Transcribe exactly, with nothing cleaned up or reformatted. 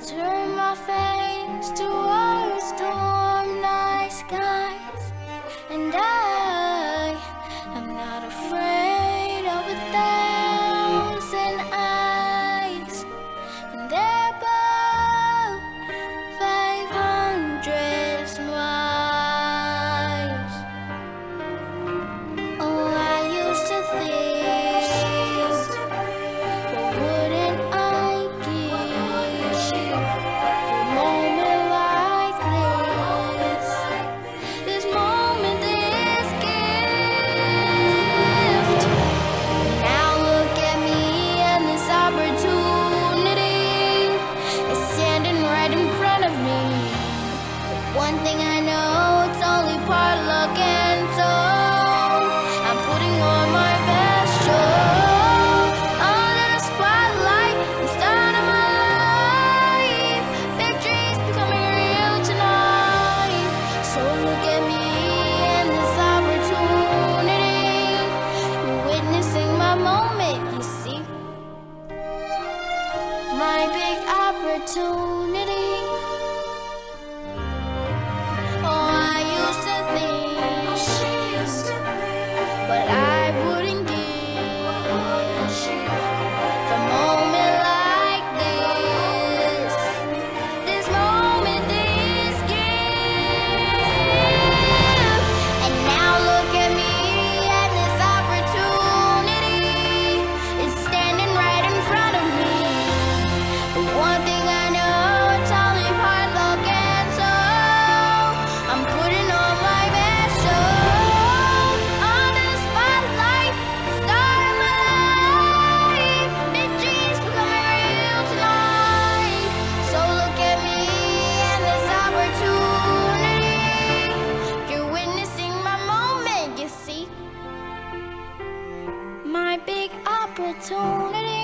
turn my face towards storm night skies, and I am not afraid of a thousand eyes, and they're above five hundred miles. Oh, I used to think, what wouldn't I give for a moment like this? This moment, this gift. Now look at me, and this opportunity is standing right in front of me. But one thing I know, it's only part luck, and so I'm putting on my best show. Under the spotlight, the start of my life. Big dreams becoming real tonight. So look at me and this opportunity. You're witnessing my moment, you see. My big opportunity. Oh, I used to think, but I wouldn't give for a moment like this. This moment, this gift. And now look at me, and this opportunity is standing right in front of me. But one thing I know, it's only part luck, and so I'm putting on my best show. Under the spotlight, the star of my life. Big dreams becoming real tonight. So look at me and this opportunity. You're witnessing my moment, you see. My big opportunity.